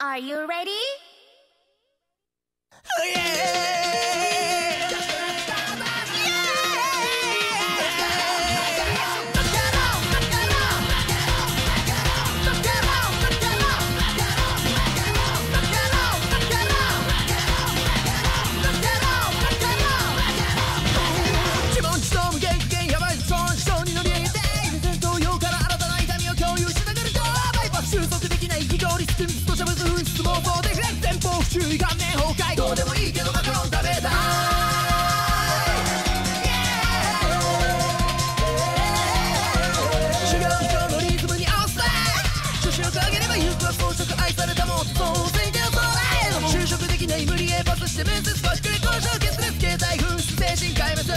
Are you ready? 注意顔面崩壊どうでもいいけどマカロン食べたい修行上のリズムに合わせて調子を上げれば行くは装飾愛されたもっとついてるそうだよ就職できない無理へパスして面接少しくれ交渉決裂携帯紛失精神壊滅ペラ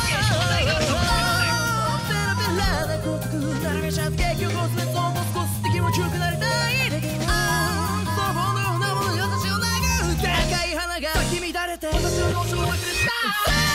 ペラな孤独並べちゃって結局スメソンボスコス的も強くなりたいそうのようなもの優しいを投げ打って赤い花が咲き乱れて私の腰をなくした